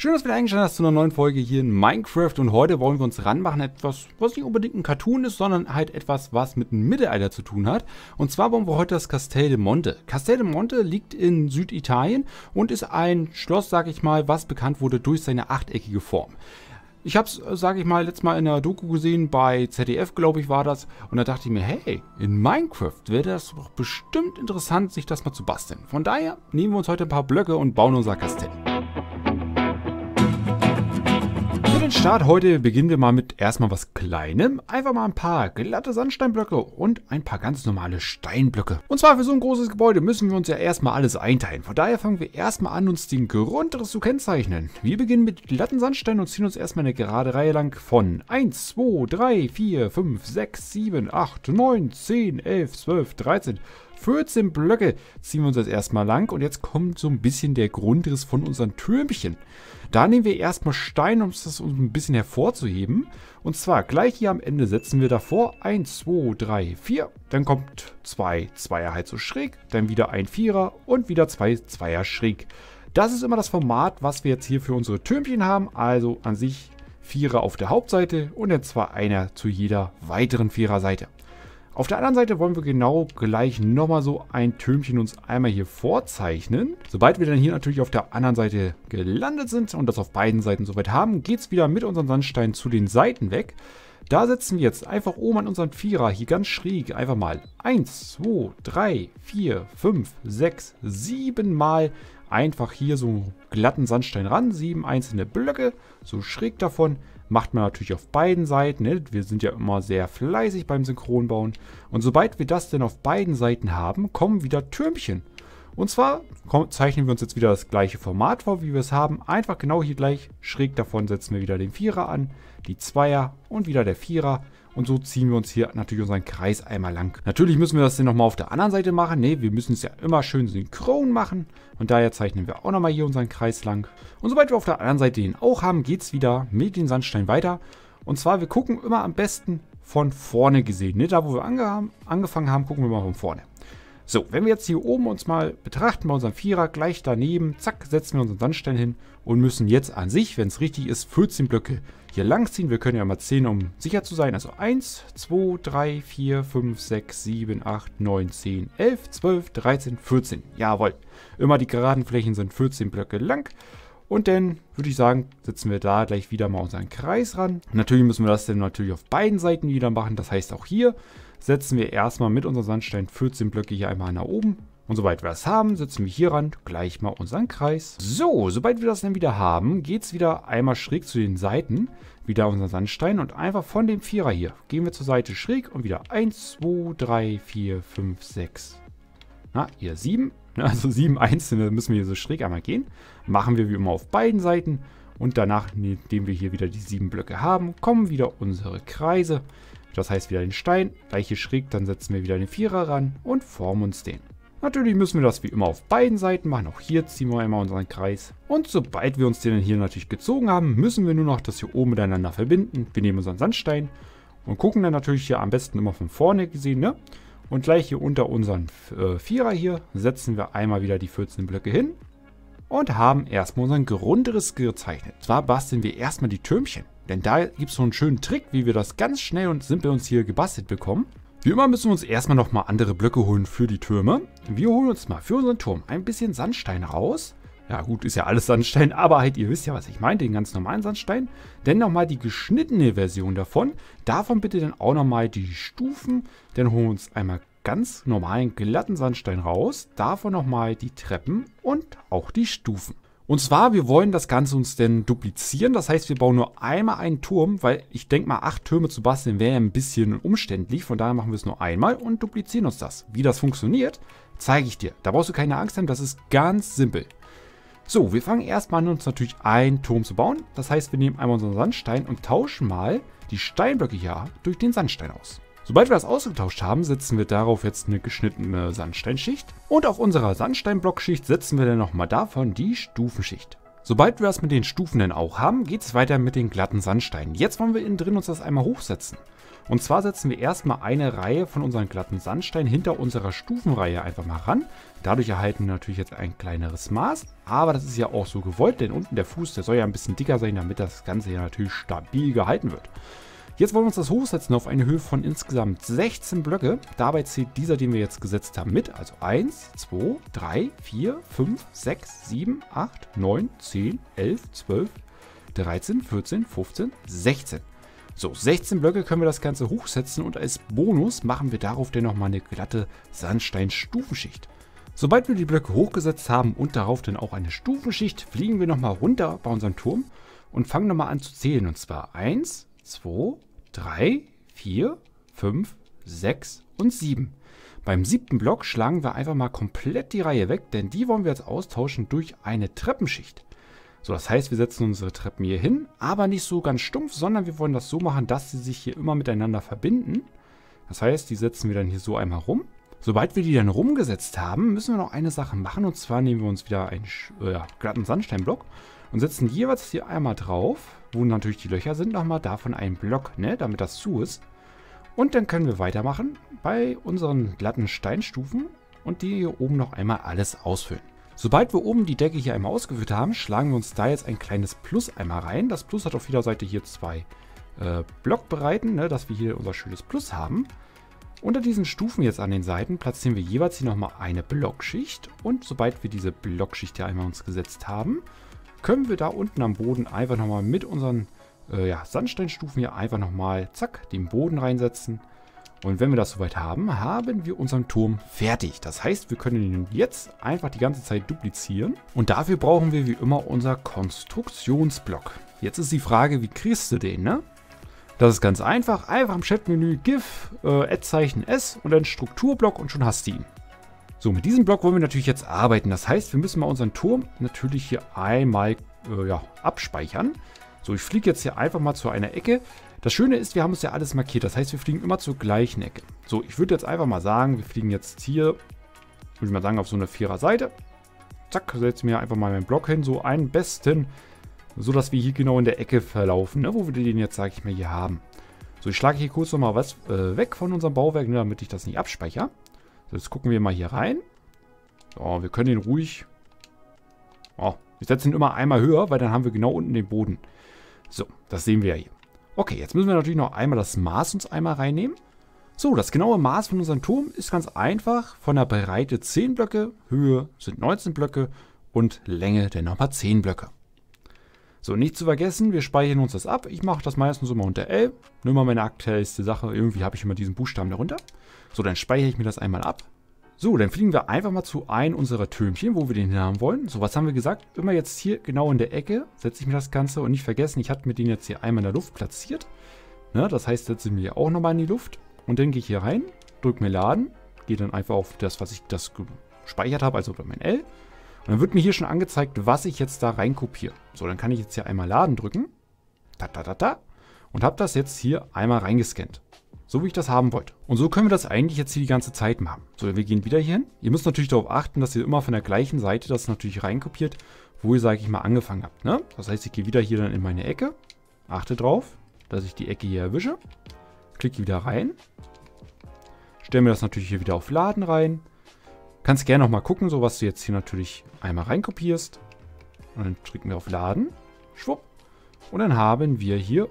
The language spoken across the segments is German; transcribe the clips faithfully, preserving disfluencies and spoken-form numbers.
Schön, dass du wieder eingeschaltet hast zu einer neuen Folge hier in Minecraft und heute wollen wir uns ranmachen, etwas, was nicht unbedingt ein Cartoon ist, sondern halt etwas, was mit dem Mittelalter zu tun hat. Und zwar wollen wir heute das Castel de Monte. Castel de Monte liegt in Süditalien und ist ein Schloss, sag ich mal, was bekannt wurde durch seine achteckige Form. Ich habe es, sage ich mal, letztes Mal in der Doku gesehen, bei Z D F, glaube ich, war das. Und da dachte ich mir, hey, in Minecraft wäre das doch bestimmt interessant, sich das mal zu basteln. Von daher nehmen wir uns heute ein paar Blöcke und bauen unser Kastell. Für den Start heute beginnen wir mal mit erstmal was Kleinem. Einfach mal ein paar glatte Sandsteinblöcke und ein paar ganz normale Steinblöcke. Und zwar für so ein großes Gebäude müssen wir uns ja erstmal alles einteilen. Von daher fangen wir erstmal an, uns den Grundriss zu kennzeichnen. Wir beginnen mit glatten Sandstein und ziehen uns erstmal eine gerade Reihe lang von eins, zwei, drei, vier, fünf, sechs, sieben, acht, neun, zehn, elf, zwölf, dreizehn, vierzehn Blöcke ziehen wir uns jetzt erstmal lang und jetzt kommt so ein bisschen der Grundriss von unseren Türmchen. Da nehmen wir erstmal Stein, um das ein bisschen hervorzuheben. Und zwar gleich hier am Ende setzen wir davor eins, zwei, drei, vier. Dann kommt zwei Zweier halt so schräg, dann wieder ein Vierer und wieder zwei Zweier schräg. Das ist immer das Format, was wir jetzt hier für unsere Türmchen haben. Also an sich Vierer auf der Hauptseite und dann zwar einer zu jeder weiteren Viererseite. Auf der anderen Seite wollen wir genau gleich nochmal so ein Türmchen uns einmal hier vorzeichnen. Sobald wir dann hier natürlich auf der anderen Seite gelandet sind und das auf beiden Seiten soweit haben, geht es wieder mit unseren Sandsteinen zu den Seiten weg. Da setzen wir jetzt einfach oben an unseren Vierer hier ganz schräg einfach mal eins, zwei, drei, vier, fünf, sechs, sieben Mal einfach hier so glatten Sandstein ran. Sieben einzelne Blöcke, so schräg davon. Macht man natürlich auf beiden Seiten. Ne? Wir sind ja immer sehr fleißig beim Synchronbauen. Und sobald wir das denn auf beiden Seiten haben, kommen wieder Türmchen. Und zwar zeichnen wir uns jetzt wieder das gleiche Format vor, wie wir es haben. Einfach genau hier gleich schräg davon setzen wir wieder den Vierer an, die Zweier und wieder der Vierer. Und so ziehen wir uns hier natürlich unseren Kreis einmal lang. Natürlich müssen wir das dann nochmal auf der anderen Seite machen. Ne, wir müssen es ja immer schön synchron machen. Und daher zeichnen wir auch nochmal hier unseren Kreis lang. Und sobald wir auf der anderen Seite den auch haben, geht es wieder mit den Sandsteinen weiter. Und zwar, wir gucken immer am besten von vorne gesehen. Ne, da, wo wir ange angefangen haben, gucken wir mal von vorne. So, wenn wir jetzt hier oben uns mal betrachten bei unserem Vierer, gleich daneben, zack, setzen wir unseren Sandstein hin und müssen jetzt an sich, wenn es richtig ist, vierzehn Blöcke hier lang ziehen. Wir können ja mal zehn, um sicher zu sein. Also eins, zwei, drei, vier, fünf, sechs, sieben, acht, neun, zehn, elf, zwölf, dreizehn, vierzehn. Jawohl. Immer die geraden Flächen sind vierzehn Blöcke lang. Und dann würde ich sagen, setzen wir da gleich wieder mal unseren Kreis ran. Natürlich müssen wir das dann natürlich auf beiden Seiten wieder machen. Das heißt, auch hier setzen wir erstmal mit unserem Sandstein vierzehn Blöcke hier einmal nach oben. Und sobald wir das haben, setzen wir hier ran gleich mal unseren Kreis. So, sobald wir das dann wieder haben, geht es wieder einmal schräg zu den Seiten. Wieder unser Sandstein und einfach von dem Vierer hier gehen wir zur Seite schräg und wieder eins, zwei, drei, vier, fünf, sechs. Na, hier sieben. Also sieben einzelne müssen wir hier so schräg einmal gehen. Machen wir wie immer auf beiden Seiten. Und danach, indem wir hier wieder die sieben Blöcke haben, kommen wieder unsere Kreise. Das heißt wieder den Stein, gleich hier schräg, dann setzen wir wieder den Vierer ran und formen uns den. Natürlich müssen wir das wie immer auf beiden Seiten machen. Auch hier ziehen wir einmal unseren Kreis. Und sobald wir uns den hier natürlich gezogen haben, müssen wir nur noch das hier oben miteinander verbinden. Wir nehmen unseren Sandstein und gucken dann natürlich hier am besten immer von vorne gesehen, ne? Und gleich hier unter unseren äh, Vierer hier setzen wir einmal wieder die vierzehn Blöcke hin und haben erstmal unseren Grundriss gezeichnet. Zwar basteln wir erstmal die Türmchen, denn da gibt es so einen schönen Trick, wie wir das ganz schnell und simpel uns hier gebastelt bekommen. Wie immer müssen wir uns erstmal nochmal andere Blöcke holen für die Türme. Wir holen uns mal für unseren Turm ein bisschen Sandstein raus. Ja gut, ist ja alles Sandstein, aber halt, ihr wisst ja, was ich meine, den ganz normalen Sandstein. Dann nochmal die geschnittene Version davon. Davon bitte dann auch nochmal die Stufen. Dann holen wir uns einmal ganz normalen glatten Sandstein raus. Davon nochmal die Treppen und auch die Stufen. Und zwar, wir wollen das Ganze uns denn duplizieren. Das heißt, wir bauen nur einmal einen Turm, weil ich denke mal, acht Türme zu basteln wäre ein bisschen umständlich. Von daher machen wir es nur einmal und duplizieren uns das. Wie das funktioniert, zeige ich dir. Da brauchst du keine Angst haben, das ist ganz simpel. So, wir fangen erstmal an, uns natürlich einen Turm zu bauen. Das heißt, wir nehmen einmal unseren Sandstein und tauschen mal die Steinblöcke hier durch den Sandstein aus. Sobald wir das ausgetauscht haben, setzen wir darauf jetzt eine geschnittene Sandsteinschicht. Und auf unserer Sandsteinblockschicht setzen wir dann nochmal davon die Stufenschicht. Sobald wir das mit den Stufen dann auch haben, geht es weiter mit den glatten Sandsteinen. Jetzt wollen wir innen drin uns das einmal hochsetzen. Und zwar setzen wir erstmal eine Reihe von unseren glatten Sandstein hinter unserer Stufenreihe einfach mal ran. Dadurch erhalten wir natürlich jetzt ein kleineres Maß, aber das ist ja auch so gewollt, denn unten der Fuß, der soll ja ein bisschen dicker sein, damit das Ganze ja natürlich stabil gehalten wird. Jetzt wollen wir uns das hochsetzen auf eine Höhe von insgesamt sechzehn Blöcke. Dabei zählt dieser, den wir jetzt gesetzt haben, mit. Also eins, zwei, drei, vier, fünf, sechs, sieben, acht, neun, zehn, elf, zwölf, dreizehn, vierzehn, fünfzehn, sechzehn. So, sechzehn Blöcke können wir das Ganze hochsetzen und als Bonus machen wir darauf dann nochmal eine glatte Sandsteinstufenschicht. Sobald wir die Blöcke hochgesetzt haben und darauf dann auch eine Stufenschicht, fliegen wir nochmal runter bei unserem Turm und fangen nochmal an zu zählen. Und zwar eins, zwei, drei, vier, fünf, sechs und sieben. Beim siebten Block schlagen wir einfach mal komplett die Reihe weg, denn die wollen wir jetzt austauschen durch eine Treppenschicht. So, das heißt, wir setzen unsere Treppen hier hin, aber nicht so ganz stumpf, sondern wir wollen das so machen, dass sie sich hier immer miteinander verbinden. Das heißt, die setzen wir dann hier so einmal rum. Sobald wir die dann rumgesetzt haben, müssen wir noch eine Sache machen, und zwar nehmen wir uns wieder einen äh, glatten Sandsteinblock und setzen jeweils hier einmal drauf, wo natürlich die Löcher sind, nochmal davon einen Block, ne, damit das zu ist. Und dann können wir weitermachen bei unseren glatten Steinstufen und die hier oben noch einmal alles ausfüllen. Sobald wir oben die Decke hier einmal ausgeführt haben, schlagen wir uns da jetzt ein kleines Plus einmal rein. Das Plus hat auf jeder Seite hier zwei äh, Blockbreiten, ne, dass wir hier unser schönes Plus haben. Unter diesen Stufen jetzt an den Seiten platzieren wir jeweils hier nochmal eine Blockschicht. Und sobald wir diese Blockschicht hier einmal uns gesetzt haben, können wir da unten am Boden einfach nochmal mit unseren äh, ja, Sandsteinstufen hier einfach nochmal, zack, den Boden reinsetzen. Und wenn wir das soweit haben, haben wir unseren Turm fertig. Das heißt, wir können ihn jetzt einfach die ganze Zeit duplizieren. Und dafür brauchen wir wie immer unser Konstruktionsblock. Jetzt ist die Frage, wie kriegst du den, ne? Das ist ganz einfach. Einfach im Chatmenü GIF, äh, Ad-Zeichen S und dann Strukturblock und schon hast du ihn. So, mit diesem Block wollen wir natürlich jetzt arbeiten. Das heißt, wir müssen mal unseren Turm natürlich hier einmal äh, ja, abspeichern. So, ich fliege jetzt hier einfach mal zu einer Ecke. Das Schöne ist, wir haben uns ja alles markiert. Das heißt, wir fliegen immer zur gleichen Ecke. So, ich würde jetzt einfach mal sagen, wir fliegen jetzt hier, würde ich mal sagen, auf so eine Vierer-Seite. Zack, setzen wir einfach mal meinen Block hin. So einen besten, so dass wir hier genau in der Ecke verlaufen, ne, wo wir den jetzt, sage ich mal, hier haben. So, ich schlage hier kurz nochmal was äh, weg von unserem Bauwerk, ne, damit ich das nicht abspeichere. So, jetzt gucken wir mal hier rein. So, wir können den ruhig... Oh, wir setzen ihn immer einmal höher, weil dann haben wir genau unten den Boden. So, das sehen wir ja hier. Okay, jetzt müssen wir natürlich noch einmal das Maß uns einmal reinnehmen. So, das genaue Maß von unserem Turm ist ganz einfach. Von der Breite zehn Blöcke, Höhe sind neunzehn Blöcke und Länge dann nochmal zehn Blöcke. So, nicht zu vergessen, wir speichern uns das ab. Ich mache das meistens immer unter L. Nur mal meine aktuellste Sache. Irgendwie habe ich immer diesen Buchstaben darunter. So, dann speichere ich mir das einmal ab. So, dann fliegen wir einfach mal zu einem unserer Türmchen, wo wir den haben wollen. So, was haben wir gesagt? Immer jetzt hier genau in der Ecke setze ich mir das Ganze. Und nicht vergessen, ich hatte mir den jetzt hier einmal in der Luft platziert. Ne, das heißt, setze ich mir auch nochmal in die Luft. Und dann gehe ich hier rein, drücke mir Laden. Gehe dann einfach auf das, was ich das gespeichert habe, also mein L. Und dann wird mir hier schon angezeigt, was ich jetzt da rein kopiere. So, dann kann ich jetzt hier einmal Laden drücken. Da, da, da, da. Und habe das jetzt hier einmal reingescannt. So wie ich das haben wollte. Und so können wir das eigentlich jetzt hier die ganze Zeit machen. So, wir gehen wieder hier hin. Ihr müsst natürlich darauf achten, dass ihr immer von der gleichen Seite das natürlich reinkopiert, wo ihr, sage ich mal, angefangen habt. Ne? Das heißt, ich gehe wieder hier dann in meine Ecke. Achte drauf, dass ich die Ecke hier erwische. Klicke wieder rein. Stelle mir das natürlich hier wieder auf Laden rein. Kannst gerne noch mal gucken, so was du jetzt hier natürlich einmal reinkopierst. Und dann drücken wir auf Laden. Schwupp. Und dann haben wir hier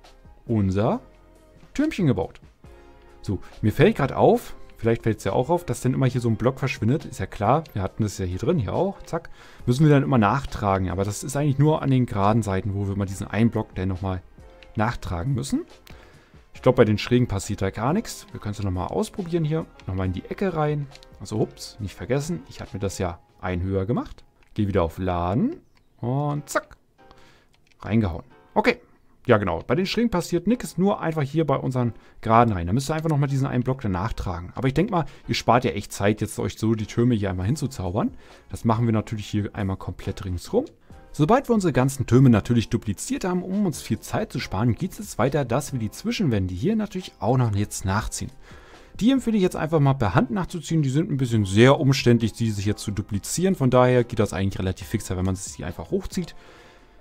unser Türmchen gebaut. So, mir fällt gerade auf, vielleicht fällt es ja auch auf, dass dann immer hier so ein Block verschwindet. Ist ja klar, wir hatten das ja hier drin, hier auch, zack. Müssen wir dann immer nachtragen, aber das ist eigentlich nur an den geraden Seiten, wo wir mal diesen einen Block dann nochmal nachtragen müssen. Ich glaube, bei den Schrägen passiert da gar nichts. Wir können es nochmal ausprobieren hier. Nochmal in die Ecke rein. Also, ups, nicht vergessen, ich hatte mir das ja ein höher gemacht. Gehe wieder auf Laden und zack, reingehauen. Okay. Ja, genau. Bei den Schrägen passiert nichts, nur einfach hier bei unseren Geraden rein. Da müsst ihr einfach nochmal diesen einen Block danach tragen. Aber ich denke mal, ihr spart ja echt Zeit, jetzt euch so die Türme hier einmal hinzuzaubern. Das machen wir natürlich hier einmal komplett ringsrum. Sobald wir unsere ganzen Türme natürlich dupliziert haben, um uns viel Zeit zu sparen, geht es jetzt weiter, dass wir die Zwischenwände hier natürlich auch noch jetzt nachziehen. Die empfehle ich jetzt einfach mal per Hand nachzuziehen. Die sind ein bisschen sehr umständlich, die sich jetzt zu duplizieren. Von daher geht das eigentlich relativ fixer, wenn man sie einfach hochzieht.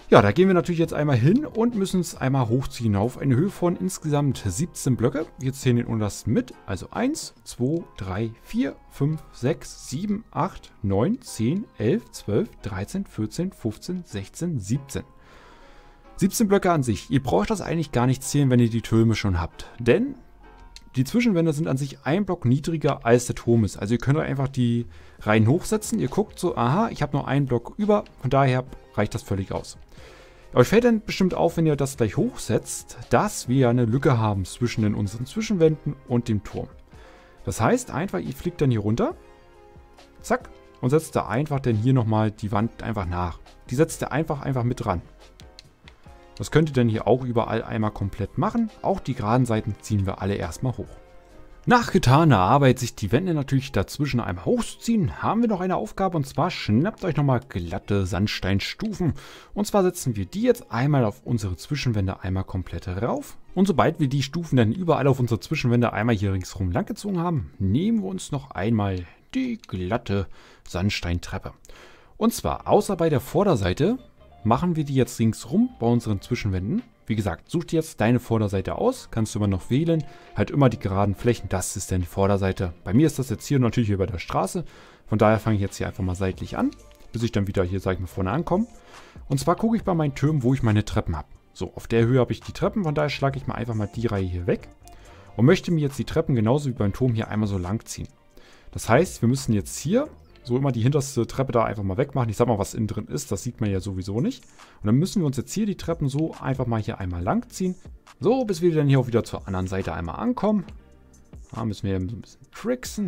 Ja, da gehen wir natürlich jetzt einmal hin und müssen es einmal hochziehen auf eine Höhe von insgesamt siebzehn Blöcke. Wir zählen den untersten mit. Also eins, zwei, drei, vier, fünf, sechs, sieben, acht, neun, zehn, elf, zwölf, dreizehn, vierzehn, fünfzehn, sechzehn, siebzehn. siebzehn Blöcke an sich. Ihr braucht das eigentlich gar nicht zählen, wenn ihr die Türme schon habt. Denn die Zwischenwände sind an sich ein Block niedriger als der Turm ist. Also ihr könnt einfach die Reihen hochsetzen. Ihr guckt so, aha, ich habe nur einen Block über. Von daher reicht das völlig aus. Euch fällt dann bestimmt auf, wenn ihr das gleich hochsetzt, dass wir eine Lücke haben zwischen den unseren Zwischenwänden und dem Turm. Das heißt einfach, ihr fliegt dann hier runter. Zack. Und setzt da einfach dann hier nochmal die Wand einfach nach. Die setzt ihr einfach einfach mit dran. Das könnt ihr dann hier auch überall einmal komplett machen. Auch die geraden Seiten ziehen wir alle erstmal hoch. Nach getaner Arbeit, sich die Wände natürlich dazwischen einmal hochzuziehen, haben wir noch eine Aufgabe, und zwar schnappt euch nochmal glatte Sandsteinstufen. Und zwar setzen wir die jetzt einmal auf unsere Zwischenwände einmal komplett rauf. Und sobald wir die Stufen dann überall auf unsere Zwischenwände einmal hier ringsherum langgezogen haben, nehmen wir uns noch einmal die glatte Sandsteintreppe. Und zwar außer bei der Vorderseite machen wir die jetzt ringsrum bei unseren Zwischenwänden. Wie gesagt, such dir jetzt deine Vorderseite aus, kannst du immer noch wählen. Halt immer die geraden Flächen, das ist dann die Vorderseite. Bei mir ist das jetzt hier natürlich hier bei der Straße. Von daher fange ich jetzt hier einfach mal seitlich an, bis ich dann wieder hier, sag ich mal, vorne ankomme. Und zwar gucke ich bei meinen Türmen, wo ich meine Treppen habe. So, auf der Höhe habe ich die Treppen, von daher schlage ich mal einfach mal die Reihe hier weg. Und möchte mir jetzt die Treppen genauso wie beim Turm hier einmal so lang ziehen. Das heißt, wir müssen jetzt hier so immer die hinterste Treppe da einfach mal wegmachen. Ich sag mal, was innen drin ist, das sieht man ja sowieso nicht. Und dann müssen wir uns jetzt hier die Treppen so einfach mal hier einmal lang ziehen. So, bis wir dann hier auch wieder zur anderen Seite einmal ankommen. Da müssen wir so ein bisschen tricksen.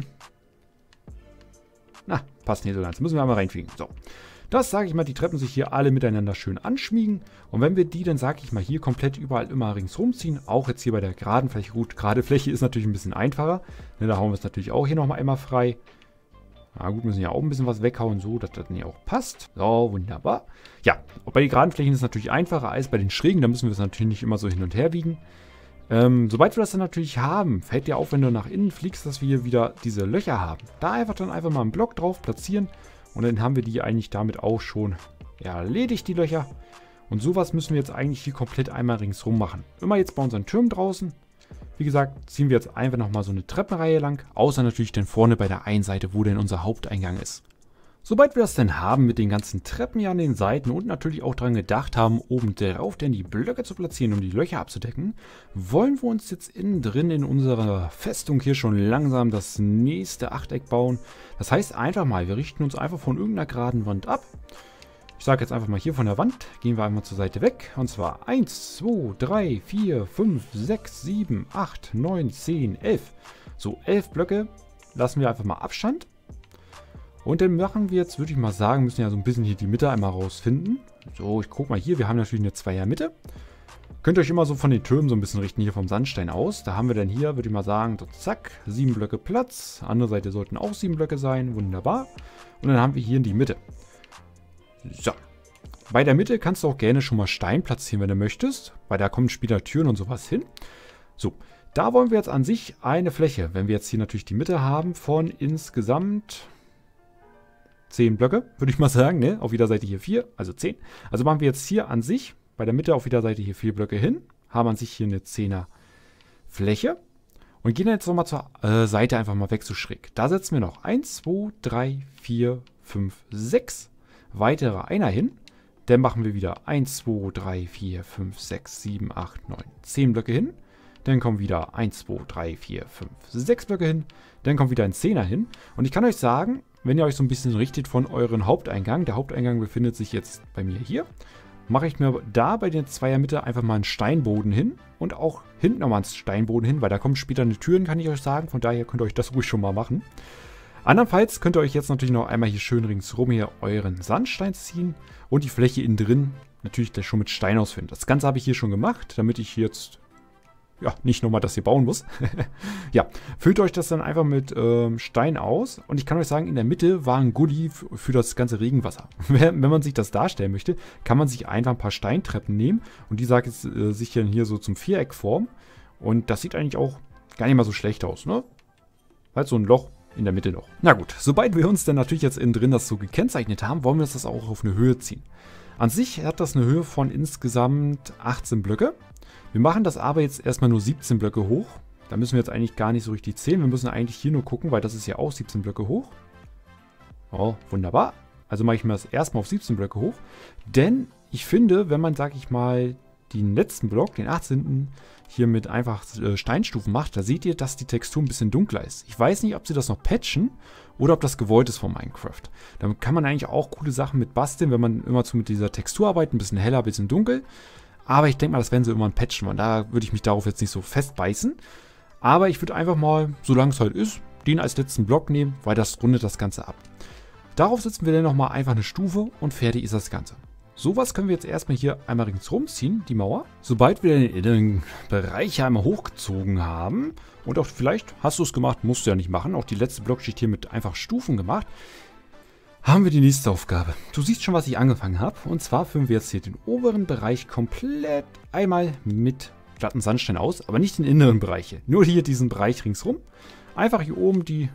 Na, passt nicht so ganz. Müssen wir einmal reinfliegen. So, das sage ich mal, die Treppen sich hier alle miteinander schön anschmiegen. Und wenn wir die dann, sage ich mal, hier komplett überall immer ringsrum ziehen, auch jetzt hier bei der geraden Fläche, gut, gerade Fläche ist natürlich ein bisschen einfacher. Ne, da hauen wir es natürlich auch hier nochmal einmal frei. Na gut, müssen ja auch ein bisschen was weghauen, so, dass das nicht auch passt. So, wunderbar. Ja, und bei den geraden Flächen ist es natürlich einfacher als bei den schrägen. Da müssen wir es natürlich nicht immer so hin und her wiegen. Ähm, sobald wir das dann natürlich haben, fällt dir auf, wenn du nach innen fliegst, dass wir hier wieder diese Löcher haben. Da einfach dann einfach mal einen Block drauf platzieren. Und dann haben wir die eigentlich damit auch schon ja, erledigt, die Löcher. Und sowas müssen wir jetzt eigentlich hier komplett einmal ringsrum machen. Immer jetzt bei unseren Türmen draußen. Wie gesagt, ziehen wir jetzt einfach nochmal so eine Treppenreihe lang, außer natürlich dann vorne bei der einen Seite, wo denn unser Haupteingang ist. Sobald wir das denn haben mit den ganzen Treppen hier an den Seiten und natürlich auch daran gedacht haben, oben drauf denn die Blöcke zu platzieren, um die Löcher abzudecken, wollen wir uns jetzt innen drin in unserer Festung hier schon langsam das nächste Achteck bauen. Das heißt einfach mal, wir richten uns einfach von irgendeiner geraden Wand ab. Ich sage jetzt einfach mal hier von der Wand, gehen wir einmal zur Seite weg. Und zwar eins, zwei, drei, vier, fünf, sechs, sieben, acht, neun, zehn, elf. So, elf Blöcke lassen wir einfach mal Abstand. Und dann machen wir jetzt, würde ich mal sagen, müssen ja so ein bisschen hier die Mitte einmal rausfinden. So, ich gucke mal hier, wir haben natürlich eine Zweier-Mitte. Könnt ihr euch immer so von den Türmen so ein bisschen richten, hier vom Sandstein aus. Da haben wir dann hier, würde ich mal sagen, so zack, sieben Blöcke Platz. Andere Seite sollten auch sieben Blöcke sein, wunderbar. Und dann haben wir hier in die Mitte. So, bei der Mitte kannst du auch gerne schon mal Stein platzieren, wenn du möchtest, weil da kommen später Türen und sowas hin. So, da wollen wir jetzt an sich eine Fläche, wenn wir jetzt hier natürlich die Mitte haben, von insgesamt zehn Blöcke, würde ich mal sagen, ne? Auf jeder Seite hier vier, also zehn. Also machen wir jetzt hier an sich, bei der Mitte auf jeder Seite hier vier Blöcke hin, haben an sich hier eine zehner Fläche und gehen jetzt nochmal zur äh, Seite einfach mal weg so schräg. Da setzen wir noch eins, zwei, drei, vier, fünf, sechs weitere Einer hin. Dann machen wir wieder eins, zwei, drei, vier, fünf, sechs, sieben, acht, neun, zehn Blöcke hin. Dann kommen wieder eins, zwei, drei, vier, fünf, sechs Blöcke hin. Dann kommt wieder ein Zehner hin. Und ich kann euch sagen, wenn ihr euch so ein bisschen richtet von euren Haupteingang, der Haupteingang befindet sich jetzt bei mir hier, mache ich mir da bei der Zweiermitte einfach mal einen Steinboden hin und auch hinten nochmal einen Steinboden hin, weil da kommen später eine Türen, kann ich euch sagen. Von daher könnt ihr euch das ruhig schon mal machen. Andernfalls könnt ihr euch jetzt natürlich noch einmal hier schön ringsrum hier euren Sandstein ziehen und die Fläche innen drin natürlich gleich schon mit Stein ausfüllen. Das Ganze habe ich hier schon gemacht, damit ich jetzt ja nicht nochmal das hier bauen muss. Ja, füllt euch das dann einfach mit ähm, Stein aus und ich kann euch sagen, in der Mitte war ein Goodie für das ganze Regenwasser. Wenn man sich das darstellen möchte, kann man sich einfach ein paar Steintreppen nehmen und die sagt jetzt, äh, sich dann hier so zum Viereck formen und das sieht eigentlich auch gar nicht mal so schlecht aus, ne? Halt so ein Loch in der Mitte noch. Na gut, sobald wir uns dann natürlich jetzt innen drin das so gekennzeichnet haben, wollen wir das auch auf eine Höhe ziehen. An sich hat das eine Höhe von insgesamt achtzehn Blöcke. Wir machen das aber jetzt erstmal nur siebzehn Blöcke hoch. Da müssen wir jetzt eigentlich gar nicht so richtig zählen. Wir müssen eigentlich hier nur gucken, weil das ist ja auch siebzehn Blöcke hoch. Oh, wunderbar. Also mache ich mir das erstmal auf siebzehn Blöcke hoch. Denn ich finde, wenn man, sag ich mal, den letzten Block, den achtzehnten hier mit einfach äh, Steinstufen macht, da seht ihr, dass die Textur ein bisschen dunkler ist. Ich weiß nicht, ob sie das noch patchen oder ob das gewollt ist von Minecraft. Damit kann man eigentlich auch coole Sachen mit basteln, wenn man immer zu mit dieser Textur arbeitet, ein bisschen heller, ein bisschen dunkel. Aber ich denke mal, das werden sie irgendwann patchen, und da würde ich mich darauf jetzt nicht so festbeißen. Aber ich würde einfach mal, solange es halt ist, den als letzten Block nehmen, weil das rundet das Ganze ab. Darauf setzen wir dann nochmal einfach eine Stufe und fertig ist das Ganze. Sowas können wir jetzt erstmal hier einmal ringsrum ziehen, die Mauer. Sobald wir den inneren Bereich einmal hochgezogen haben, und auch vielleicht hast du es gemacht, musst du ja nicht machen, auch die letzte Blockschicht hier mit einfach Stufen gemacht, haben wir die nächste Aufgabe. Du siehst schon, was ich angefangen habe. Und zwar füllen wir jetzt hier den oberen Bereich komplett einmal mit glatten Sandstein aus, aber nicht den inneren Bereich hier. Nur hier diesen Bereich ringsrum. Einfach hier oben die,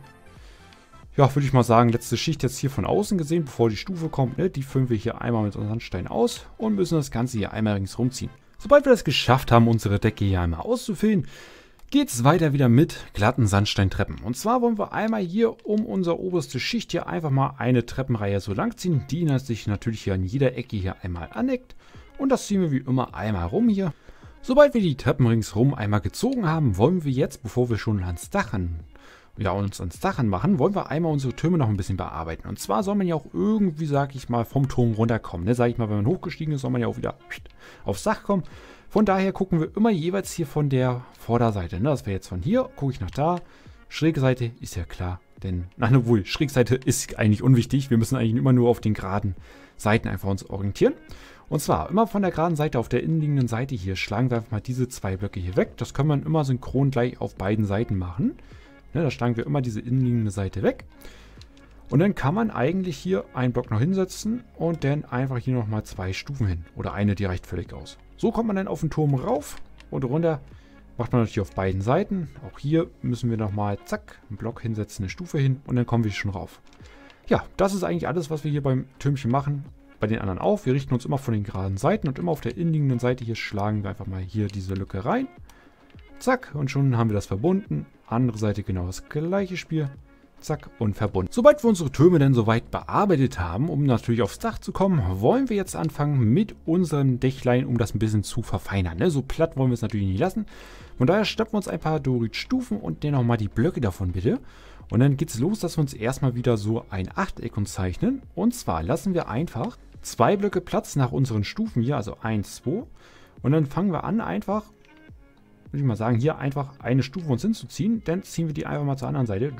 ja, würde ich mal sagen, letzte Schicht jetzt hier von außen gesehen, bevor die Stufe kommt, ne, die füllen wir hier einmal mit Sandstein aus und müssen das Ganze hier einmal ringsrum ziehen. Sobald wir das geschafft haben, unsere Decke hier einmal auszufüllen, geht es weiter wieder mit glatten Sandsteintreppen. Und zwar wollen wir einmal hier um unsere oberste Schicht hier einfach mal eine Treppenreihe so lang ziehen, die sich natürlich hier an jeder Ecke hier einmal aneckt. Und das ziehen wir wie immer einmal rum hier. Sobald wir die Treppen ringsrum einmal gezogen haben, wollen wir jetzt, bevor wir schon ans Dach an, ja, uns ans Dach anmachen, wollen wir einmal unsere Türme noch ein bisschen bearbeiten. Und zwar soll man ja auch irgendwie, sag ich mal, vom Turm runterkommen. Ne? Sag ich mal, wenn man hochgestiegen ist, soll man ja auch wieder aufs Dach kommen. Von daher gucken wir immer jeweils hier von der Vorderseite. Ne? Das wäre jetzt von hier, gucke ich nach da. Schräge Seite ist ja klar, denn, nein, obwohl, Schrägseite ist eigentlich unwichtig. Wir müssen eigentlich immer nur auf den geraden Seiten einfach uns orientieren. Und zwar immer von der geraden Seite auf der innenliegenden Seite hier schlagen wir einfach mal diese zwei Blöcke hier weg. Das kann man immer synchron gleich auf beiden Seiten machen. Ne, da schlagen wir immer diese innenliegende Seite weg. Und dann kann man eigentlich hier einen Block noch hinsetzen und dann einfach hier nochmal zwei Stufen hin. Oder eine, die reicht völlig aus. So kommt man dann auf den Turm rauf und runter. Macht man natürlich auf beiden Seiten. Auch hier müssen wir nochmal, zack, einen Block hinsetzen, eine Stufe hin und dann kommen wir schon rauf. Ja, das ist eigentlich alles, was wir hier beim Türmchen machen. Bei den anderen auch. Wir richten uns immer von den geraden Seiten und immer auf der innenliegenden Seite hier schlagen wir einfach mal hier diese Lücke rein. Zack, und schon haben wir das verbunden. Andere Seite genau das gleiche Spiel. Zack, und verbunden. Sobald wir unsere Türme dann soweit bearbeitet haben, um natürlich aufs Dach zu kommen, wollen wir jetzt anfangen mit unserem Dächlein, um das ein bisschen zu verfeinern. Ne? So platt wollen wir es natürlich nicht lassen. Von daher schnappen wir uns ein paar Dorit-Stufen und dann nochmal die Blöcke davon bitte. Und dann geht es los, dass wir uns erstmal wieder so ein Achteck uns zeichnen. Und zwar lassen wir einfach zwei Blöcke Platz nach unseren Stufen hier, also eins, zwei. Und dann fangen wir an einfach, würde ich mal sagen, hier einfach eine Stufe uns hinzuziehen. Dann ziehen wir die einfach mal zur anderen Seite.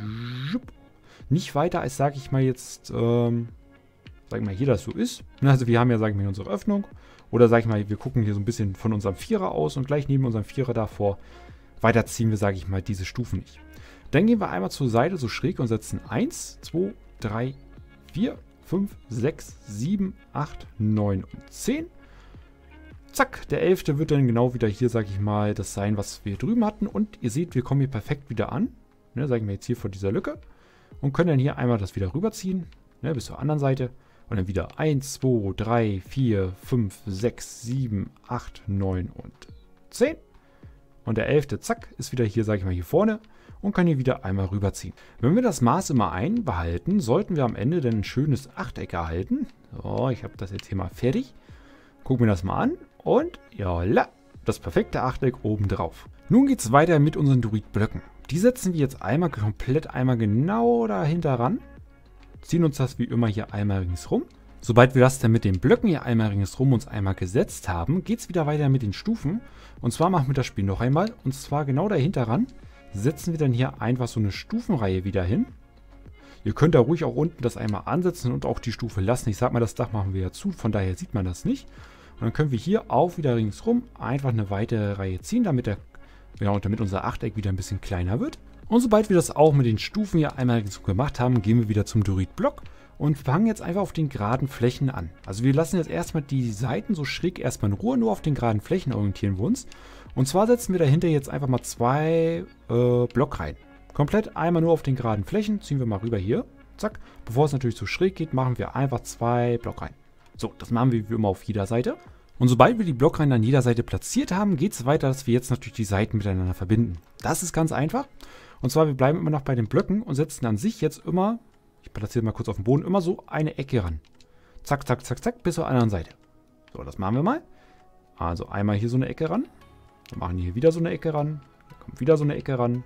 Nicht weiter als, sage ich mal jetzt, ähm, sag ich mal, hier das so ist. Also wir haben ja, sage ich mal, unsere Öffnung. Oder sage ich mal, wir gucken hier so ein bisschen von unserem Vierer aus und gleich neben unserem Vierer davor weiter ziehen wir, sage ich mal, diese Stufen nicht. Dann gehen wir einmal zur Seite so schräg und setzen eins, zwei, drei, vier, fünf, sechs, sieben, acht, neun und zehn. Zack, der elfte wird dann genau wieder hier, sage ich mal, das sein, was wir drüben hatten. Und ihr seht, wir kommen hier perfekt wieder an. Ne, sagen wir jetzt hier vor dieser Lücke. Und können dann hier einmal das wieder rüberziehen, ne, bis zur anderen Seite. Und dann wieder eins, zwei, drei, vier, fünf, sechs, sieben, acht, neun und zehn. Und der elfte, zack, ist wieder hier, sage ich mal, hier vorne. Und können hier wieder einmal rüberziehen. Wenn wir das Maß immer einbehalten, sollten wir am Ende dann ein schönes Achteck erhalten. So, ich habe das jetzt hier mal fertig. Gucken wir das mal an. Und ja, das perfekte Achteck oben drauf. Nun geht es weiter mit unseren Dorit-Blöcken. Die setzen wir jetzt einmal komplett einmal genau dahinter ran. Ziehen uns das wie immer hier einmal ringsrum. Sobald wir das dann mit den Blöcken hier einmal ringsrum uns einmal gesetzt haben, geht es wieder weiter mit den Stufen. Und zwar machen wir das Spiel noch einmal. Und zwar genau dahinter ran setzen wir dann hier einfach so eine Stufenreihe wieder hin. Ihr könnt da ruhig auch unten das einmal ansetzen und auch die Stufe lassen. Ich sag mal, das Dach machen wir ja zu, von daher sieht man das nicht. Und dann können wir hier auch wieder ringsrum einfach eine weitere Reihe ziehen, damit, der, ja, damit unser Achteck wieder ein bisschen kleiner wird. Und sobald wir das auch mit den Stufen hier einmal ringsum gemacht haben, gehen wir wieder zum Dorit-Block und fangen jetzt einfach auf den geraden Flächen an. Also wir lassen jetzt erstmal die Seiten so schräg erstmal in Ruhe, nur auf den geraden Flächen orientieren wir uns. Und zwar setzen wir dahinter jetzt einfach mal zwei äh, Blockreihen. Komplett einmal nur auf den geraden Flächen, ziehen wir mal rüber hier. Zack. Bevor es natürlich zu schräg geht, machen wir einfach zwei Blockreihen. So, das machen wir wie immer auf jeder Seite. Und sobald wir die Blockreihen an jeder Seite platziert haben, geht es weiter, dass wir jetzt natürlich die Seiten miteinander verbinden. Das ist ganz einfach. Und zwar, wir bleiben immer noch bei den Blöcken und setzen an sich jetzt immer, ich platziere mal kurz auf den Boden, immer so eine Ecke ran. Zack, zack, zack, zack, bis zur anderen Seite. So, das machen wir mal. Also einmal hier so eine Ecke ran. Wir machen hier wieder so eine Ecke ran. Da kommt wieder so eine Ecke ran.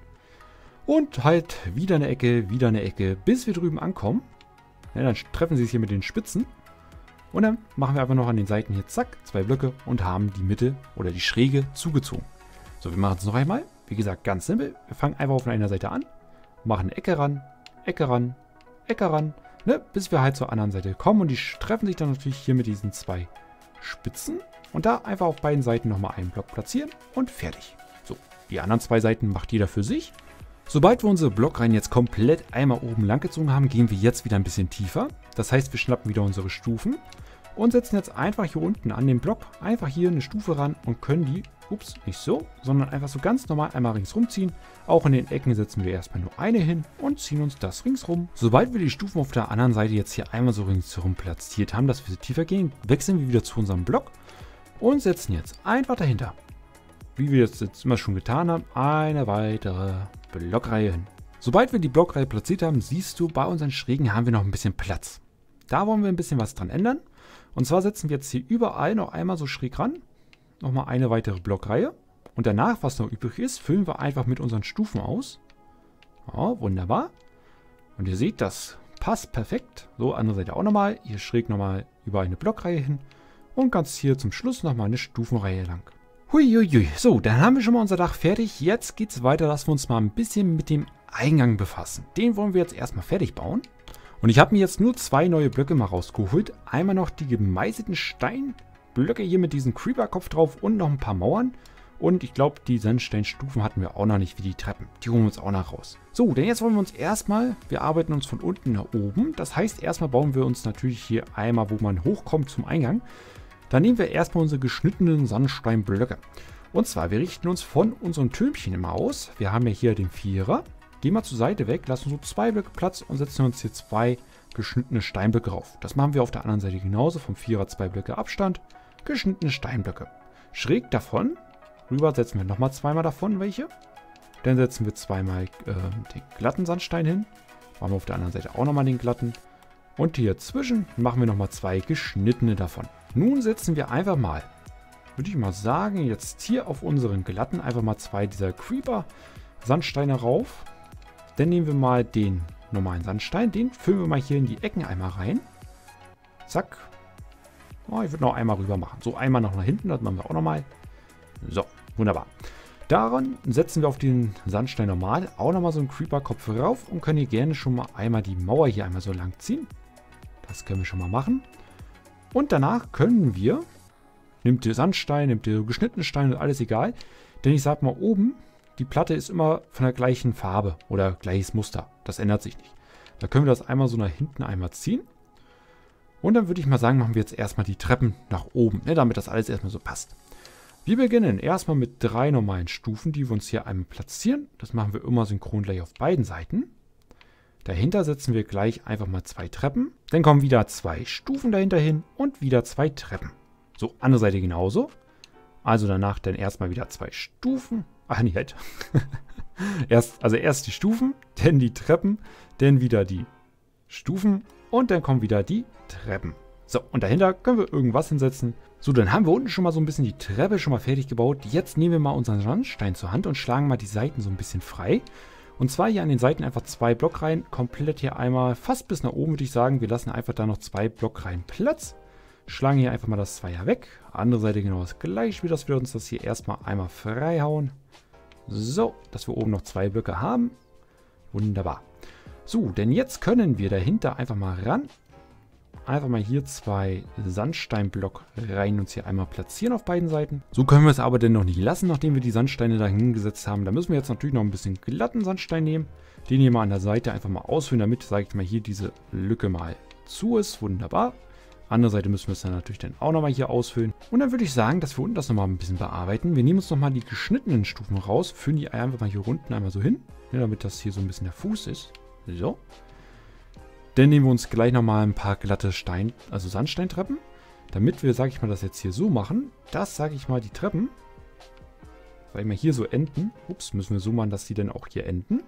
Und halt wieder eine Ecke, wieder eine Ecke, bis wir drüben ankommen. Ja, dann treffen sie sich hier mit den Spitzen. Und dann machen wir einfach noch an den Seiten hier, zack, zwei Blöcke und haben die Mitte oder die Schräge zugezogen. So, wir machen es noch einmal. Wie gesagt, ganz simpel. Wir fangen einfach auf einer Seite an, machen eine Ecke ran, Ecke ran, Ecke ran, ne, bis wir halt zur anderen Seite kommen. Und die treffen sich dann natürlich hier mit diesen zwei Spitzen. Und da einfach auf beiden Seiten nochmal einen Block platzieren und fertig. So, die anderen zwei Seiten macht jeder für sich. Sobald wir unsere Blockreihen jetzt komplett einmal oben lang gezogen haben, gehen wir jetzt wieder ein bisschen tiefer. Das heißt, wir schnappen wieder unsere Stufen und setzen jetzt einfach hier unten an den Block einfach hier eine Stufe ran und können die, ups, nicht so, sondern einfach so ganz normal einmal ringsrum ziehen. Auch in den Ecken setzen wir erstmal nur eine hin und ziehen uns das ringsrum. Sobald wir die Stufen auf der anderen Seite jetzt hier einmal so ringsherum platziert haben, dass wir sie tiefer gehen, wechseln wir wieder zu unserem Block und setzen jetzt einfach dahinter, wie wir das jetzt immer schon getan haben, eine weitere Blockreihe hin. Sobald wir die Blockreihe platziert haben, siehst du, bei unseren Schrägen haben wir noch ein bisschen Platz. Da wollen wir ein bisschen was dran ändern. Und zwar setzen wir jetzt hier überall noch einmal so schräg ran. Nochmal eine weitere Blockreihe. Und danach, was noch übrig ist, füllen wir einfach mit unseren Stufen aus. Ja, wunderbar. Und ihr seht, das passt perfekt. So, andere Seite auch nochmal. Hier schräg nochmal überall eine Blockreihe hin. Und ganz hier zum Schluss nochmal eine Stufenreihe lang. Huiuiui. So, dann haben wir schon mal unser Dach fertig. Jetzt geht es weiter, dass wir uns mal ein bisschen mit dem Eingang befassen. Den wollen wir jetzt erstmal fertig bauen. Und ich habe mir jetzt nur zwei neue Blöcke mal rausgeholt. Einmal noch die gemeißelten Steinblöcke hier mit diesem Creeper-Kopf drauf und noch ein paar Mauern. Und ich glaube, die Sandsteinstufen hatten wir auch noch nicht, wie die Treppen. Die holen wir uns auch noch raus. So, denn jetzt wollen wir uns erstmal, wir arbeiten uns von unten nach oben. Das heißt, erstmal bauen wir uns natürlich hier einmal, wo man hochkommt zum Eingang. Dann nehmen wir erstmal unsere geschnittenen Sandsteinblöcke. Und zwar, wir richten uns von unserem Türmchen immer aus. Wir haben ja hier den Vierer. Gehen wir zur Seite weg, lassen so zwei Blöcke Platz und setzen uns hier zwei geschnittene Steinblöcke rauf. Das machen wir auf der anderen Seite genauso. Vom Vierer zwei Blöcke Abstand, geschnittene Steinblöcke. Schräg davon, rüber setzen wir nochmal zweimal davon welche. Dann setzen wir zweimal äh, den glatten Sandstein hin. Machen wir auf der anderen Seite auch nochmal den glatten. Und hier zwischen machen wir nochmal zwei geschnittene davon. Nun setzen wir einfach mal, würde ich mal sagen, jetzt hier auf unseren glatten einfach mal zwei dieser Creeper-Sandsteine rauf. Dann nehmen wir mal den normalen Sandstein, den füllen wir mal hier in die Ecken einmal rein. Zack. Oh, ich würde noch einmal rüber machen. So, einmal noch nach hinten, das machen wir auch nochmal. So, wunderbar. Daran setzen wir auf den Sandstein normal auch nochmal so einen Creeper-Kopf rauf und können hier gerne schon mal einmal die Mauer hier einmal so lang ziehen. Das können wir schon mal machen. Und danach können wir, nimmt ihr Sandstein, nimmt ihr geschnittenen Stein, alles egal. Denn ich sag mal, oben, die Platte ist immer von der gleichen Farbe oder gleiches Muster. Das ändert sich nicht. Da können wir das einmal so nach hinten einmal ziehen. Und dann würde ich mal sagen, machen wir jetzt erstmal die Treppen nach oben, ne, damit das alles erstmal so passt. Wir beginnen erstmal mit drei normalen Stufen, die wir uns hier einmal platzieren. Das machen wir immer synchron gleich auf beiden Seiten. Dahinter setzen wir gleich einfach mal zwei Treppen. Dann kommen wieder zwei Stufen dahinter hin und wieder zwei Treppen. So, andere Seite genauso. Also danach dann erstmal wieder zwei Stufen. Ach, nicht halt. erst, also erst die Stufen, dann die Treppen, dann wieder die Stufen und dann kommen wieder die Treppen. So, und dahinter können wir irgendwas hinsetzen. So, dann haben wir unten schon mal so ein bisschen die Treppe schon mal fertig gebaut. Jetzt nehmen wir mal unseren Sandstein zur Hand und schlagen mal die Seiten so ein bisschen frei. Und zwar hier an den Seiten einfach zwei Blockreihen, komplett hier einmal fast bis nach oben, würde ich sagen. Wir lassen einfach da noch zwei Blockreihen Platz. Schlagen hier einfach mal das Zweier weg. Andere Seite genau das gleiche, dass wir uns das hier erstmal einmal frei hauen. So, dass wir oben noch zwei Blöcke haben. Wunderbar. So, denn jetzt können wir dahinter einfach mal ran. Einfach mal hier zwei Sandsteinblockreihen uns hier einmal platzieren auf beiden Seiten. So können wir es aber denn noch nicht lassen, nachdem wir die Sandsteine da hingesetzt haben. Da müssen wir jetzt natürlich noch ein bisschen glatten Sandstein nehmen. Den hier mal an der Seite einfach mal ausfüllen, damit, sage ich mal, hier diese Lücke mal zu ist. Wunderbar. Andere Seite müssen wir es dann natürlich dann auch nochmal hier ausfüllen. Und dann würde ich sagen, dass wir unten das nochmal ein bisschen bearbeiten. Wir nehmen uns nochmal die geschnittenen Stufen raus, füllen die einfach mal hier unten einmal so hin, ne, damit das hier so ein bisschen der Fuß ist. So. Dann nehmen wir uns gleich nochmal ein paar glatte Stein, also Sandsteintreppen. damit wir, sage ich mal, das jetzt hier so machen, dass, sage ich mal, die Treppen, sag ich mal, hier so enden. Ups, müssen wir so machen, dass die dann auch hier enden.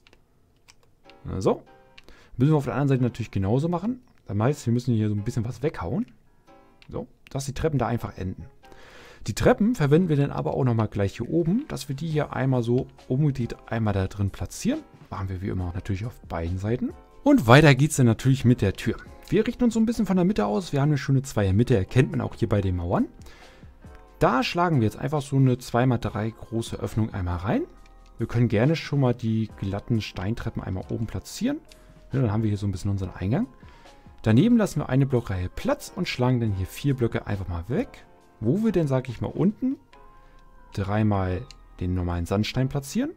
So. Müssen wir auf der anderen Seite natürlich genauso machen. Das heißt, wir müssen hier so ein bisschen was weghauen. So, dass die Treppen da einfach enden. Die Treppen verwenden wir dann aber auch nochmal gleich hier oben, dass wir die hier einmal so umgedreht einmal da drin platzieren. Machen wir wie immer natürlich auf beiden Seiten. Und weiter geht es dann natürlich mit der Tür. Wir richten uns so ein bisschen von der Mitte aus. Wir haben eine schöne Zweier-Mitte, erkennt man auch hier bei den Mauern. Da schlagen wir jetzt einfach so eine zwei mal drei große Öffnung einmal rein. Wir können gerne schon mal die glatten Steintreppen einmal oben platzieren. Ja, dann haben wir hier so ein bisschen unseren Eingang. Daneben lassen wir eine Blockreihe Platz und schlagen dann hier vier Blöcke einfach mal weg. Wo wir denn, sage ich mal, unten dreimal den normalen Sandstein platzieren.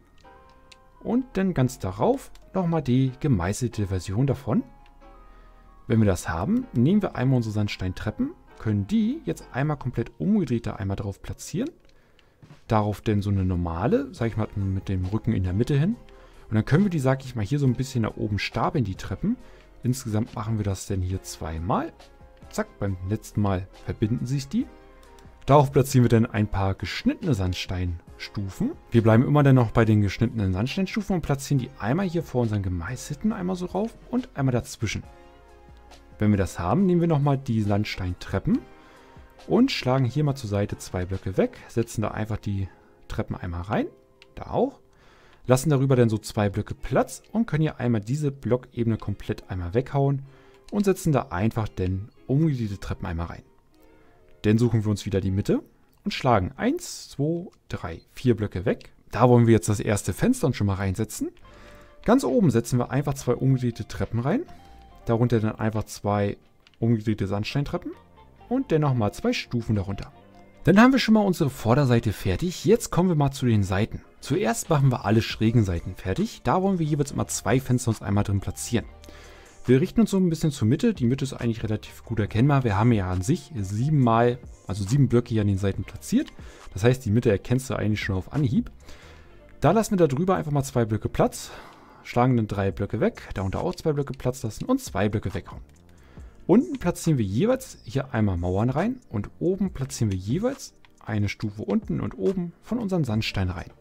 Und dann ganz darauf nochmal die gemeißelte Version davon. Wenn wir das haben, nehmen wir einmal unsere Sandsteintreppen, können die jetzt einmal komplett umgedreht da einmal drauf platzieren. Darauf dann so eine normale, sage ich mal, mit dem Rücken in der Mitte hin. Und dann können wir die, sage ich mal, hier so ein bisschen nach oben stapeln, die Treppen. Insgesamt machen wir das dann hier zweimal. Zack, beim letzten Mal verbinden sich die. Darauf platzieren wir dann ein paar geschnittene Sandsteinstufen. Wir bleiben immer dann noch bei den geschnittenen Sandsteinstufen und platzieren die einmal hier vor unseren gemeißelten einmal so rauf und einmal dazwischen. Wenn wir das haben, nehmen wir nochmal die Sandsteintreppen und schlagen hier mal zur Seite zwei Blöcke weg, setzen da einfach die Treppen einmal rein, da auch, lassen darüber dann so zwei Blöcke Platz und können hier einmal diese Blockebene komplett einmal weghauen und setzen da einfach dann umgedrehte Treppen einmal rein. Dann suchen wir uns wieder die Mitte und schlagen eins, zwei, drei, vier Blöcke weg. Da wollen wir jetzt das erste Fenster schon mal reinsetzen. Ganz oben setzen wir einfach zwei umgedrehte Treppen rein. Darunter dann einfach zwei umgedrehte Sandsteintreppen. Und dann nochmal zwei Stufen darunter. Dann haben wir schon mal unsere Vorderseite fertig. Jetzt kommen wir mal zu den Seiten. Zuerst machen wir alle schrägen Seiten fertig. Da wollen wir jeweils immer zwei Fenster uns einmal drin platzieren. Wir richten uns so ein bisschen zur Mitte. Die Mitte ist eigentlich relativ gut erkennbar. Wir haben ja an sich siebenmal, also sieben Blöcke hier an den Seiten platziert. Das heißt, die Mitte erkennst du eigentlich schon auf Anhieb. Da lassen wir da drüber einfach mal zwei Blöcke Platz. Schlagen dann drei Blöcke weg. Darunter auch zwei Blöcke Platz lassen und zwei Blöcke weghauen. Unten platzieren wir jeweils hier einmal Mauern rein. Und oben platzieren wir jeweils eine Stufe unten und oben von unseren Sandstein rein.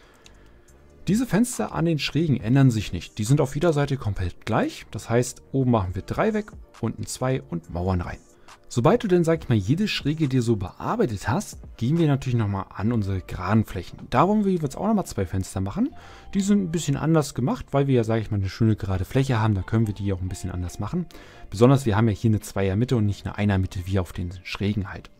Diese Fenster an den Schrägen ändern sich nicht. Die sind auf jeder Seite komplett gleich. Das heißt, oben machen wir drei weg, unten zwei und Mauern rein. Sobald du dann, sag ich mal, jede Schräge dir so bearbeitet hast, gehen wir natürlich nochmal an unsere geraden Flächen. Da wollen wir jetzt auch nochmal zwei Fenster machen. Die sind ein bisschen anders gemacht, weil wir ja, sage ich mal, eine schöne gerade Fläche haben. Da können wir die auch ein bisschen anders machen. Besonders, wir haben ja hier eine Zweier-Mitte und nicht eine Einer-Mitte wie auf den Schrägen halt.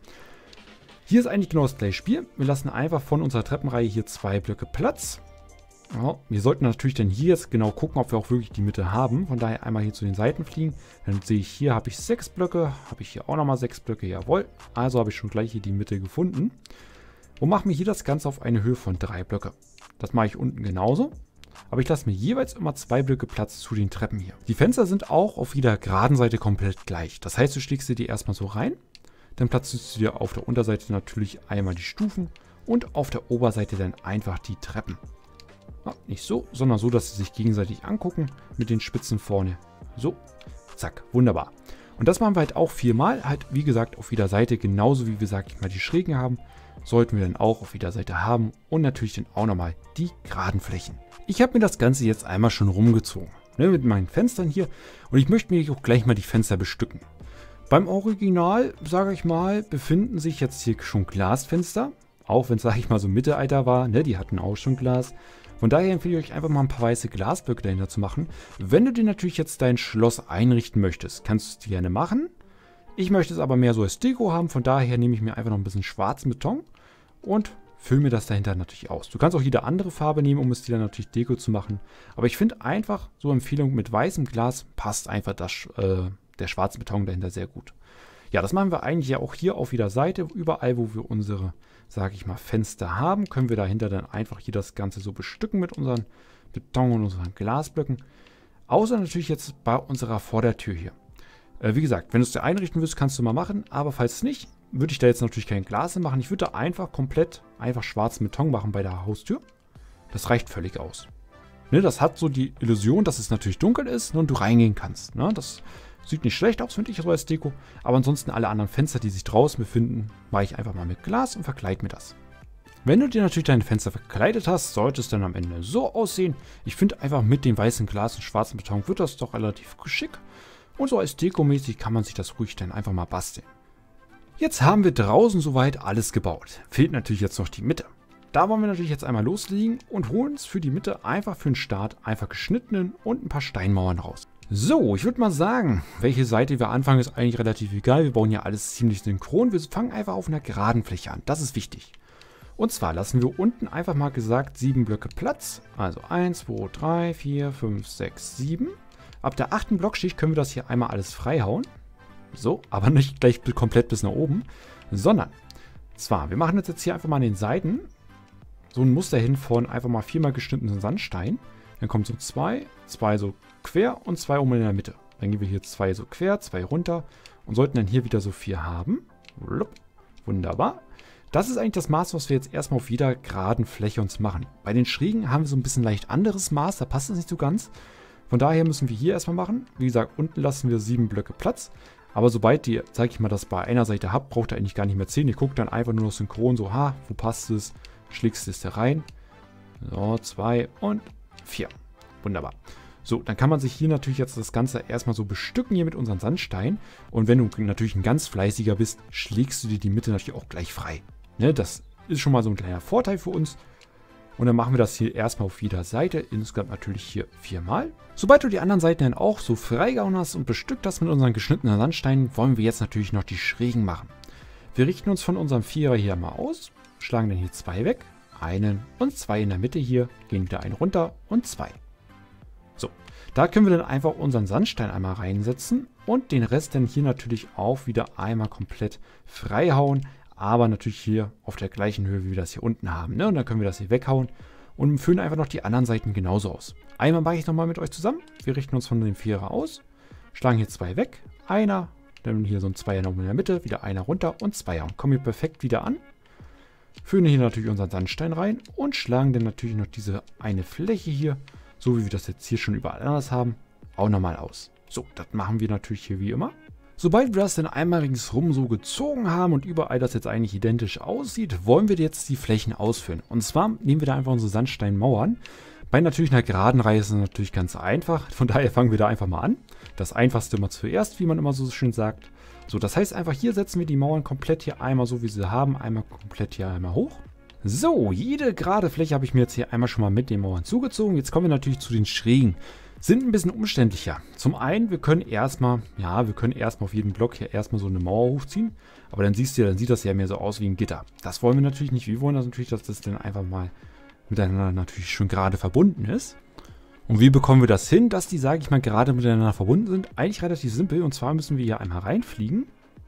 Hier ist eigentlich genau das gleiche Spiel. Wir lassen einfach von unserer Treppenreihe hier zwei Blöcke Platz. Ja, wir sollten natürlich dann hier jetzt genau gucken, ob wir auch wirklich die Mitte haben. Von daher einmal hier zu den Seiten fliegen. Dann sehe ich, hier habe ich sechs Blöcke. Habe ich hier auch nochmal sechs Blöcke. Jawohl. Also habe ich schon gleich hier die Mitte gefunden. Und mache mir hier das Ganze auf eine Höhe von drei Blöcke. Das mache ich unten genauso. Aber ich lasse mir jeweils immer zwei Blöcke Platz zu den Treppen hier. Die Fenster sind auch auf jeder geraden Seite komplett gleich. Das heißt, du schlägst dir die erstmal so rein. Dann platzierst du dir auf der Unterseite natürlich einmal die Stufen. Und auf der Oberseite dann einfach die Treppen. Ja, nicht so, sondern so, dass sie sich gegenseitig angucken mit den Spitzen vorne. So, zack, wunderbar. Und das machen wir halt auch viermal, halt wie gesagt auf jeder Seite, genauso wie wir, sag ich mal, die Schrägen haben, sollten wir dann auch auf jeder Seite haben und natürlich dann auch nochmal die geraden Flächen. Ich habe mir das Ganze jetzt einmal schon rumgezogen, ne, mit meinen Fenstern hier und ich möchte mir auch gleich mal die Fenster bestücken. Beim Original, sage ich mal, befinden sich jetzt hier schon Glasfenster, auch wenn es, sage ich mal, so Mittelalter war, ne, die hatten auch schon Glas. Von daher empfehle ich euch einfach mal ein paar weiße Glasblöcke dahinter zu machen. Wenn du dir natürlich jetzt dein Schloss einrichten möchtest, kannst du es gerne machen. Ich möchte es aber mehr so als Deko haben, von daher nehme ich mir einfach noch ein bisschen schwarzen Beton und fülle mir das dahinter natürlich aus. Du kannst auch jede andere Farbe nehmen, um es dir dann natürlich Deko zu machen. Aber ich finde einfach, so Empfehlung mit weißem Glas passt einfach das, äh, der schwarze Beton dahinter sehr gut. Ja, das machen wir eigentlich ja auch hier auf jeder Seite, überall wo wir unsere, sage ich mal, Fenster haben, können wir dahinter dann einfach hier das Ganze so bestücken mit unseren Beton und unseren Glasblöcken. Außer natürlich jetzt bei unserer Vordertür hier. Äh, wie gesagt, wenn du es dir einrichten willst, kannst du mal machen, aber falls nicht, würde ich da jetzt natürlich kein Glas machen. Ich würde da einfach komplett einfach schwarzen Beton machen bei der Haustür. Das reicht völlig aus. Ne, das hat so die Illusion, dass es natürlich dunkel ist und du reingehen kannst. Ne? Das Sieht nicht schlecht aus, finde ich, so als Deko. Aber ansonsten alle anderen Fenster, die sich draußen befinden, mache ich einfach mal mit Glas und verkleide mir das. Wenn du dir natürlich deine Fenster verkleidet hast, sollte es dann am Ende so aussehen. Ich finde einfach mit dem weißen Glas und schwarzen Beton wird das doch relativ schick. Und so als Dekomäßig kann man sich das ruhig dann einfach mal basteln. Jetzt haben wir draußen soweit alles gebaut. Fehlt natürlich jetzt noch die Mitte. Da wollen wir natürlich jetzt einmal loslegen und holen uns für die Mitte einfach für den Start einfach geschnittenen und ein paar Steinmauern raus. So, ich würde mal sagen, welche Seite wir anfangen, ist eigentlich relativ egal. Wir bauen ja alles ziemlich synchron. Wir fangen einfach auf einer geraden Fläche an. Das ist wichtig. Und zwar lassen wir unten einfach mal gesagt sieben Blöcke Platz. Also eins, zwei, drei, vier, fünf, sechs, sieben. Ab der achten Blockschicht können wir das hier einmal alles freihauen. So, aber nicht gleich komplett bis nach oben. Sondern, zwar, wir machen jetzt hier einfach mal an den Seiten so ein Muster hin von einfach mal viermal geschnittenen Sandstein. Dann kommt so zwei, zwei so quer und zwei oben in der Mitte. Dann gehen wir hier zwei so quer, zwei runter und sollten dann hier wieder so vier haben. Wunderbar. Das ist eigentlich das Maß, was wir jetzt erstmal auf jeder geraden Fläche uns machen. Bei den Schrägen haben wir so ein bisschen leicht anderes Maß, da passt es nicht so ganz. Von daher müssen wir hier erstmal machen. Wie gesagt, unten lassen wir sieben Blöcke Platz. Aber sobald ihr, sag ich mal, das bei einer Seite habt, braucht ihr eigentlich gar nicht mehr zehn. Ihr guckt dann einfach nur noch synchron so, ha, wo passt es? Schlägst es da rein. So, zwei und vier. Wunderbar. So, dann kann man sich hier natürlich jetzt das Ganze erstmal so bestücken hier mit unseren Sandsteinen. Und wenn du natürlich ein ganz fleißiger bist, schlägst du dir die Mitte natürlich auch gleich frei. Ne, das ist schon mal so ein kleiner Vorteil für uns. Und dann machen wir das hier erstmal auf jeder Seite. Insgesamt natürlich hier viermal. Sobald du die anderen Seiten dann auch so freigehauen hast und bestückt hast mit unseren geschnittenen Sandsteinen, wollen wir jetzt natürlich noch die Schrägen machen. Wir richten uns von unserem Vierer hier mal aus. Schlagen dann hier zwei weg, einen und zwei in der Mitte hier, gehen wieder einen runter und zwei. So, da können wir dann einfach unseren Sandstein einmal reinsetzen und den Rest dann hier natürlich auch wieder einmal komplett freihauen, aber natürlich hier auf der gleichen Höhe, wie wir das hier unten haben. Ne? Und dann können wir das hier weghauen und füllen einfach noch die anderen Seiten genauso aus. Einmal mache ich nochmal mit euch zusammen. Wir richten uns von dem Vierer aus, schlagen hier zwei weg, einer, dann hier so ein Zweier noch in der Mitte, wieder einer runter und Zweier. Und kommen hier perfekt wieder an. Füllen hier natürlich unseren Sandstein rein und schlagen dann natürlich noch diese eine Fläche hier, so wie wir das jetzt hier schon überall anders haben, auch nochmal aus. So, das machen wir natürlich hier wie immer. Sobald wir das dann einmal ringsrum so gezogen haben und überall das jetzt eigentlich identisch aussieht, wollen wir jetzt die Flächen ausfüllen. Und zwar nehmen wir da einfach unsere Sandsteinmauern. Bei natürlich einer geraden Reihe ist es natürlich ganz einfach. Von daher fangen wir da einfach mal an. Das Einfachste immer zuerst, wie man immer so schön sagt. So, das heißt einfach, hier setzen wir die Mauern komplett hier einmal so, wie sie haben, einmal komplett hier einmal hoch. So, jede gerade Fläche habe ich mir jetzt hier einmal schon mal mit den Mauern zugezogen. Jetzt kommen wir natürlich zu den Schrägen. Sind ein bisschen umständlicher. Zum einen, wir können erstmal, ja, wir können erstmal auf jeden Block hier erstmal so eine Mauer hochziehen. Aber dann siehst du ja, dann sieht das ja mehr so aus wie ein Gitter. Das wollen wir natürlich nicht. Wir wollen das natürlich, dass das dann einfach mal miteinander natürlich schon gerade verbunden ist. Und wie bekommen wir das hin, dass die, sage ich mal, gerade miteinander verbunden sind? Eigentlich relativ simpel. Und zwar müssen wir hier einmal reinfliegen.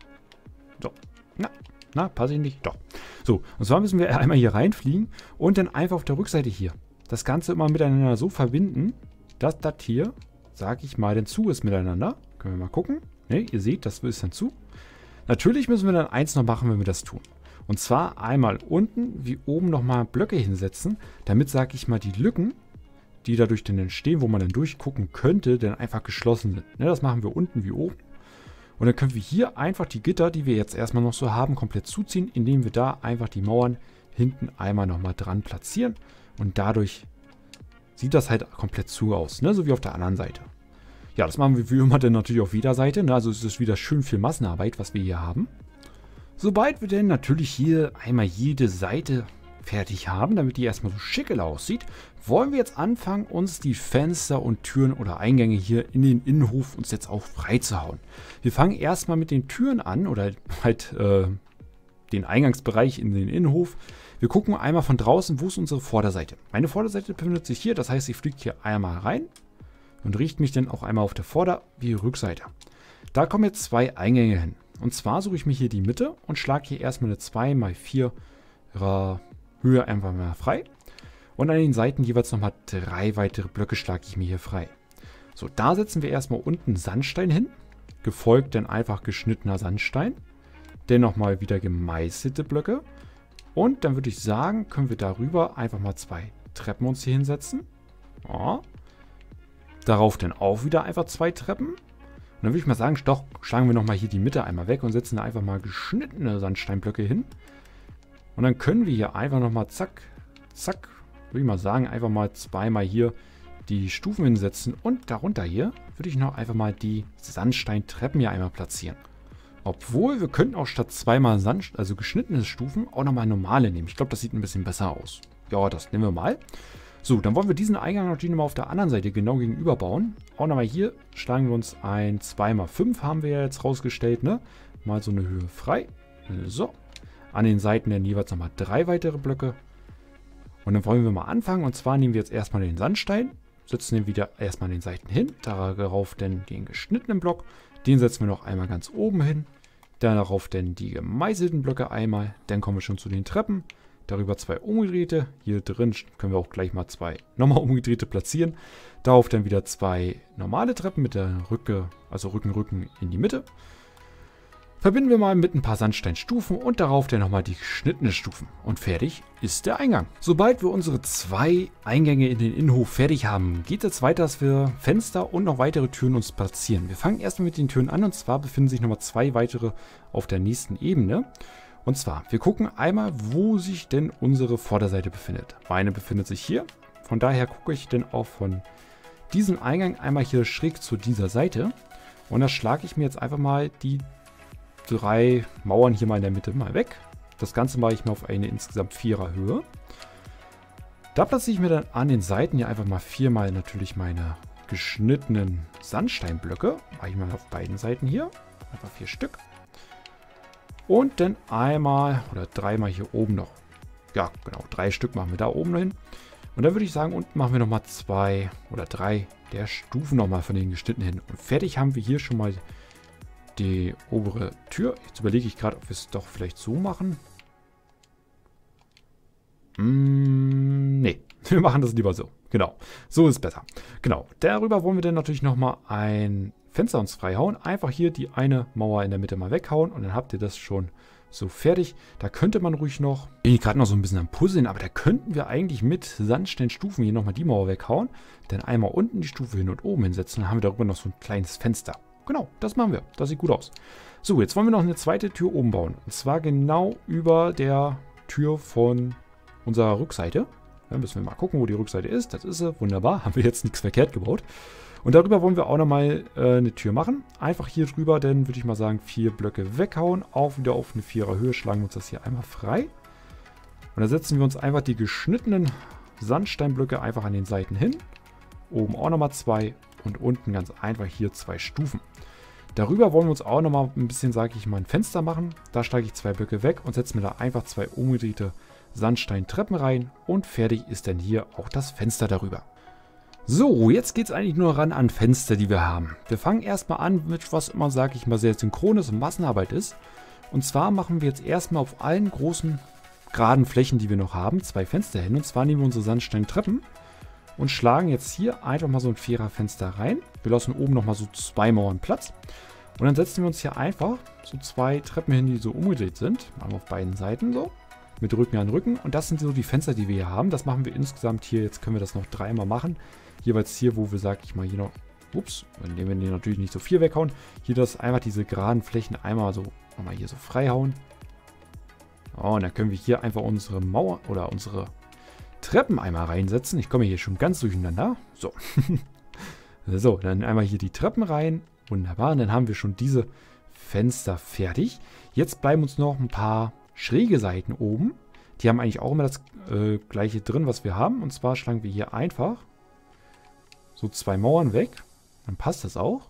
So. Na, na, passe ich nicht? Doch. So, und zwar müssen wir einmal hier reinfliegen und dann einfach auf der Rückseite hier das Ganze immer miteinander so verbinden, dass das hier, sage ich mal, dann zu ist miteinander. Können wir mal gucken. Ne, ihr seht, das ist dann zu. Natürlich müssen wir dann eins noch machen, wenn wir das tun. Und zwar einmal unten wie oben nochmal Blöcke hinsetzen, damit, sage ich mal, die Lücken, die dadurch dann entstehen, wo man dann durchgucken könnte, dann einfach geschlossen sind. Ne, das machen wir unten wie oben. Und dann können wir hier einfach die Gitter, die wir jetzt erstmal noch so haben, komplett zuziehen, indem wir da einfach die Mauern hinten einmal nochmal dran platzieren. Und dadurch sieht das halt komplett zu aus, ne? So wie auf der anderen Seite. Ja, das machen wir wie immer dann natürlich auf jeder Seite. Ne? Also es ist wieder schön viel Massenarbeit, was wir hier haben. Sobald wir dann natürlich hier einmal jede Seite fertig haben, damit die erstmal so schickel aussieht, wollen wir jetzt anfangen, uns die Fenster und Türen oder Eingänge hier in den Innenhof uns jetzt auch freizuhauen. Wir fangen erstmal mit den Türen an oder halt äh, den Eingangsbereich in den Innenhof. Wir gucken einmal von draußen, wo ist unsere Vorderseite. Meine Vorderseite befindet sich hier, das heißt, ich fliege hier einmal rein und richte mich dann auch einmal auf der Vorder- wie Rückseite. Da kommen jetzt zwei Eingänge hin. Und zwar suche ich mir hier die Mitte und schlage hier erstmal eine zwei mal vier Höhe einfach mal frei. Und an den Seiten jeweils nochmal drei weitere Blöcke schlage ich mir hier frei. So, da setzen wir erstmal unten Sandstein hin. Gefolgt dann einfach geschnittener Sandstein. Dann nochmal wieder gemeißelte Blöcke. Und dann würde ich sagen, können wir darüber einfach mal zwei Treppen uns hier hinsetzen. Ja. Darauf dann auch wieder einfach zwei Treppen. dann würde ich mal sagen, doch, schlagen wir nochmal hier die Mitte einmal weg und setzen da einfach mal geschnittene Sandsteinblöcke hin. Und dann können wir hier einfach nochmal zack, zack, würde ich mal sagen, einfach mal zweimal hier die Stufen hinsetzen. Und darunter hier würde ich noch einfach mal die Sandsteintreppen hier einmal platzieren. Obwohl, wir könnten auch statt zweimal Sand, also geschnittene Stufen auch nochmal normale nehmen. Ich glaube, das sieht ein bisschen besser aus. Ja, das nehmen wir mal. So, dann wollen wir diesen Eingang natürlich nochmal auf der anderen Seite genau gegenüber bauen. Auch nochmal hier schlagen wir uns ein zwei mal fünf, haben wir ja jetzt rausgestellt, ne? Mal so eine Höhe frei. So. An den Seiten dann jeweils nochmal drei weitere Blöcke. Und dann wollen wir mal anfangen. Und zwar nehmen wir jetzt erstmal den Sandstein, setzen den wieder erstmal an den Seiten hin. Darauf dann den geschnittenen Block. Den setzen wir noch einmal ganz oben hin. Darauf dann die gemeißelten Blöcke einmal. Dann kommen wir schon zu den Treppen. Darüber zwei umgedrehte. Hier drin können wir auch gleich mal zwei nochmal umgedrehte platzieren. Darauf dann wieder zwei normale Treppen mit der Rücke, also Rücken, Rücken in die Mitte. Verbinden wir mal mit ein paar Sandsteinstufen und darauf dann nochmal die geschnittenen Stufen. Und fertig ist der Eingang. Sobald wir unsere zwei Eingänge in den Innenhof fertig haben, geht es weiter, dass wir Fenster und noch weitere Türen uns platzieren. Wir fangen erstmal mit den Türen an und zwar befinden sich nochmal zwei weitere auf der nächsten Ebene. Und zwar, wir gucken einmal, wo sich denn unsere Vorderseite befindet. Meine befindet sich hier. Von daher gucke ich dann auch von diesem Eingang einmal hier schräg zu dieser Seite. Und da schlage ich mir jetzt einfach mal die drei Mauern hier mal in der Mitte mal weg. Das Ganze mache ich mir auf eine insgesamt vierer Höhe. Da platziere ich mir dann an den Seiten hier einfach mal viermal natürlich meine geschnittenen Sandsteinblöcke. Mache ich mal auf beiden Seiten hier. Einfach vier Stück. Und dann einmal oder dreimal hier oben noch. Ja, genau, drei Stück machen wir da oben noch hin. Und dann würde ich sagen, unten machen wir nochmal zwei oder drei der Stufen nochmal von den geschnittenen hin. Und fertig haben wir hier schon mal die obere Tür. Jetzt überlege ich gerade, ob wir es doch vielleicht so machen. Mm, nee, wir machen das lieber so. Genau, so ist besser. Genau, darüber wollen wir dann natürlich nochmal ein Fenster uns freihauen. Einfach hier die eine Mauer in der Mitte mal weghauen und dann habt ihr das schon so fertig. Da könnte man ruhig noch, bin ich gerade noch so ein bisschen am Puzzeln, aber da könnten wir eigentlich mit Sandsteinstufen hier nochmal die Mauer weghauen. Dann einmal unten die Stufe hin und oben hinsetzen. Dann haben wir darüber noch so ein kleines Fenster. Genau, das machen wir. Das sieht gut aus. So, jetzt wollen wir noch eine zweite Tür oben bauen. Und zwar genau über der Tür von unserer Rückseite. Da müssen wir mal gucken, wo die Rückseite ist. Das ist sie. Wunderbar. Haben wir jetzt nichts verkehrt gebaut. Und darüber wollen wir auch nochmal äh, eine Tür machen. Einfach hier drüber, dann würde ich mal sagen, vier Blöcke weghauen. Auch wieder auf eine vierer Höhe. Schlagen wir uns das hier einmal frei. Und dann setzen wir uns einfach die geschnittenen Sandsteinblöcke einfach an den Seiten hin. Oben auch nochmal zwei. Und unten ganz einfach hier zwei Stufen. Darüber wollen wir uns auch nochmal ein bisschen, sage ich mal, ein Fenster machen. Da steige ich zwei Blöcke weg und setze mir da einfach zwei umgedrehte Sandsteintreppen rein. Und fertig ist dann hier auch das Fenster darüber. So, jetzt geht es eigentlich nur ran an Fenster, die wir haben. Wir fangen erstmal an mit, was immer, sage ich mal, sehr synchrones und Massenarbeit ist. Und zwar machen wir jetzt erstmal auf allen großen, geraden Flächen, die wir noch haben, zwei Fenster hin. Und zwar nehmen wir unsere Sandsteintreppen und schlagen jetzt hier einfach mal so ein Viererfenster rein. Wir lassen oben nochmal so zwei Mauern Platz. Und dann setzen wir uns hier einfach so zwei Treppen hin, die so umgedreht sind. Machen wir auf beiden Seiten so. Mit Rücken an Rücken. Und das sind so die Fenster, die wir hier haben. Das machen wir insgesamt hier. Jetzt können wir das noch dreimal machen. Jeweils hier, wo wir, sag ich mal, hier noch, ups, indem wir den natürlich nicht so viel weghauen. Hier das einfach diese geraden Flächen einmal so, nochmal hier so freihauen. Oh, und dann können wir hier einfach unsere Mauer oder unsere Treppen einmal reinsetzen. Ich komme hier schon ganz durcheinander. So. So, dann einmal hier die Treppen rein. Wunderbar. Und dann haben wir schon diese Fenster fertig. Jetzt bleiben uns noch ein paar schräge Seiten oben. Die haben eigentlich auch immer das äh, gleiche drin, was wir haben. Und zwar schlagen wir hier einfach so zwei Mauern weg. Dann passt das auch.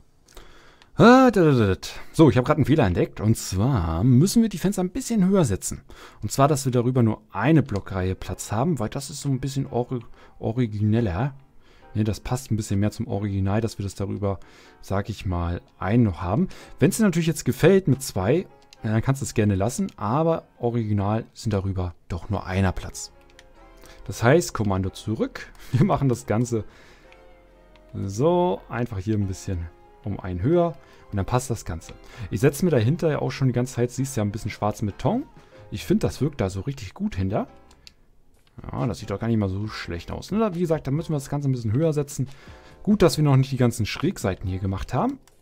So, ich habe gerade einen Fehler entdeckt. Und zwar müssen wir die Fenster ein bisschen höher setzen. Und zwar, dass wir darüber nur eine Blockreihe Platz haben, weil das ist so ein bisschen or origineller. Ne, das passt ein bisschen mehr zum Original, dass wir das darüber, sag ich mal, einen noch haben. Wenn es dir natürlich jetzt gefällt mit zwei, dann kannst du es gerne lassen. Aber original sind darüber doch nur einer Platz. Das heißt, Kommando zurück. Wir machen das Ganze so, einfach hier ein bisschen um einen höher und dann passt das Ganze. Ich setze mir dahinter ja auch schon die ganze Zeit, siehst ja ein bisschen schwarzen Beton. Ich finde, das wirkt da so richtig gut hinter. Ja, das sieht doch gar nicht mal so schlecht aus. Ne? Wie gesagt, da müssen wir das Ganze ein bisschen höher setzen. Gut, dass wir noch nicht die ganzen Schrägseiten hier gemacht haben.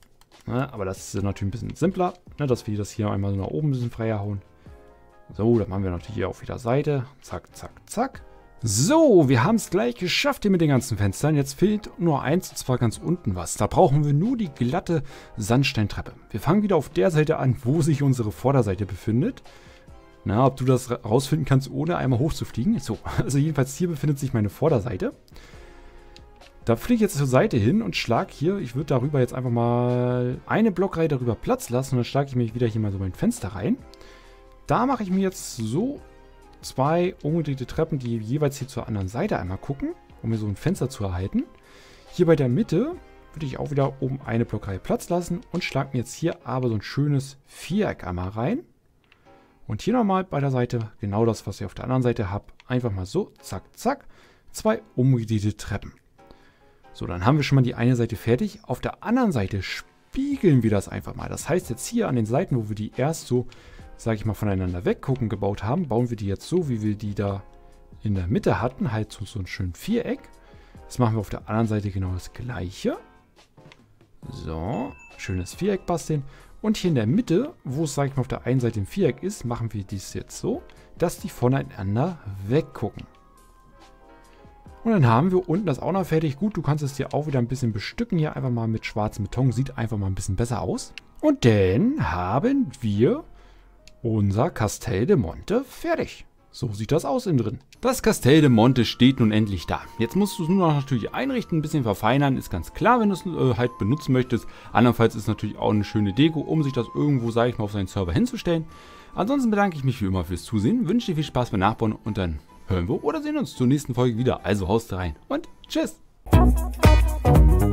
Ne? Aber das ist natürlich ein bisschen simpler, ne? Dass wir das hier einmal so nach oben ein bisschen freier hauen. So, dann machen wir natürlich hier auf jeder Seite. Zack, zack, zack. So, wir haben es gleich geschafft hier mit den ganzen Fenstern. Jetzt fehlt nur eins, und zwar ganz unten was. Da brauchen wir nur die glatte Sandsteintreppe. Wir fangen wieder auf der Seite an, wo sich unsere Vorderseite befindet. Na, ob du das rausfinden kannst, ohne einmal hochzufliegen. So, also jedenfalls hier befindet sich meine Vorderseite. Da fliege ich jetzt zur Seite hin und schlage hier, ich würde darüber jetzt einfach mal eine Blockreihe darüber Platz lassen. Und dann schlage ich mich wieder hier mal so mein Fenster rein. Da mache ich mir jetzt so zwei umgedrehte Treppen, die jeweils hier zur anderen Seite einmal gucken, um mir so ein Fenster zu erhalten. Hier bei der Mitte würde ich auch wieder oben eine Blockreihe Platz lassen und schlage mir jetzt hier aber so ein schönes Viereck einmal rein. Und hier nochmal bei der Seite genau das, was ich auf der anderen Seite habe. Einfach mal so, zack, zack, zwei umgedrehte Treppen. So, dann haben wir schon mal die eine Seite fertig. Auf der anderen Seite spiegeln wir das einfach mal. Das heißt jetzt hier an den Seiten, wo wir die erst so, sage ich mal, voneinander weggucken gebaut haben, bauen wir die jetzt so, wie wir die da in der Mitte hatten, halt so, so ein schönes Viereck. Das machen wir auf der anderen Seite genau das gleiche. So, schönes Viereck basteln. Und hier in der Mitte, wo es, sage ich mal, auf der einen Seite ein Viereck ist, machen wir dies jetzt so, dass die voneinander weggucken. Und dann haben wir unten das auch noch fertig. Gut, du kannst es hier auch wieder ein bisschen bestücken, hier einfach mal mit schwarzem Beton. Sieht einfach mal ein bisschen besser aus. Und dann haben wir unser Castel de Monte fertig. So sieht das aus innen drin. Das Castel de Monte steht nun endlich da. Jetzt musst du es nur noch natürlich einrichten, ein bisschen verfeinern. Ist ganz klar, wenn du es äh, halt benutzen möchtest. Andernfalls ist es natürlich auch eine schöne Deko, um sich das irgendwo, sage ich mal, auf seinen Server hinzustellen. Ansonsten bedanke ich mich wie immer fürs Zusehen. Wünsche dir viel Spaß beim Nachbauen und dann hören wir oder sehen uns zur nächsten Folge wieder. Also haust rein und tschüss.